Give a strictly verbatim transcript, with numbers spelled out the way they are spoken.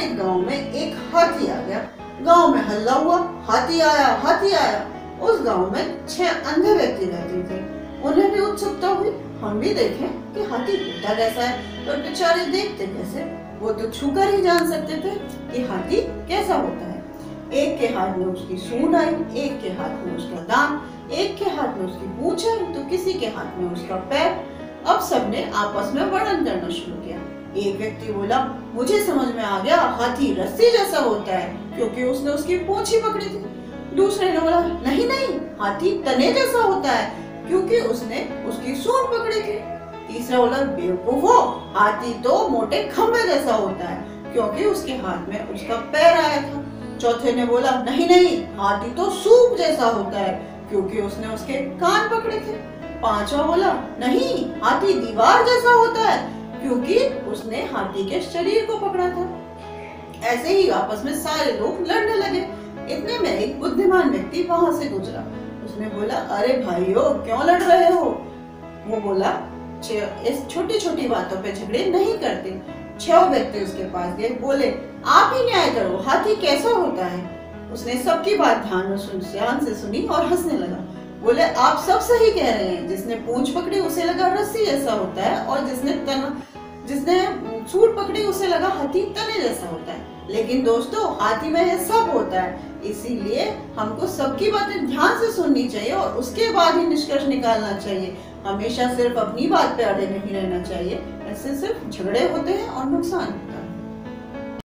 एक गांव में एक हाथी आ गया। गांव में हल्ला हुआ, हाथी आया हाथी आया। उस गांव में छह अंधे व्यक्ति रहते थे। उन्हें भी उत्सुकता हुई, हम भी देखें कि हाथी होता कैसा है। तो बेचारे देखते कैसे, वो तो छूकर ही जान सकते थे कि हाथी कैसा होता है। एक के हाथ में उसकी सूंड आई, एक के हाथ में उसका दांत, एक के हाथ में उसकी पूंछ है, तो किसी के हाथ में उसका पैर। अब सबने आपस में वर्णन करना शुरू किया। एक व्यक्ति बोला, मुझे समझ में आ गया, हाथी रस्सी जैसा होता है क्योंकि उसने उसकी पूंछ ही पकड़ी थी। दूसरे ने बोला, नहीं नहीं, हाथी तने जैसा होता है क्योंकि उसने उसकी सूंड पकड़ी थी। तीसरा बोला, बेवकूफो, हाथी तो मोटे खंभे जैसा होता है क्योंकि उसके हाथ में उसका पैर आया था। चौथे ने बोला, नहीं नहीं, हाथी तो सूप जैसा होता है क्योंकि उसने उसके कान पकड़े थे। पांचवा बोला, नहीं, हाथी दीवार जैसा होता है क्योंकि उसने हाथी के शरीर को पकड़ा था। ऐसे ही आपस में सारे लोग लड़ने लगे। इतने में एक बुद्धिमान व्यक्ति वहां से गुजरा। उसने बोला, अरे भाइयों, क्यों लड़ रहे हो? वो बोला, इस छोटी छोटी बातों पे झगड़े नहीं करते। छह व्यक्ति उसके पास गए, बोले, आप ही न्याय करो, हाथी कैसा होता है? उसने सबकी बात ध्यान में सुन ध्यान से सुनी और हंसने लगा। बोले, आप सब सही कह रहे हैं, जिसने पूंछ पकड़ी उसे लगा रस्सी जैसा होता है और जिसने तन जिसने सूंड पकड़ी उसे लगा हाथी तने जैसा होता है। लेकिन दोस्तों, हाथी में ये सब होता है, इसीलिए हमको सबकी बातें ध्यान से सुननी चाहिए और उसके बाद ही निष्कर्ष निकालना चाहिए। हमेशा सिर्फ अपनी बात पे अड़े नहीं रहना चाहिए, ऐसे सिर्फ झगड़े होते हैं और नुकसान।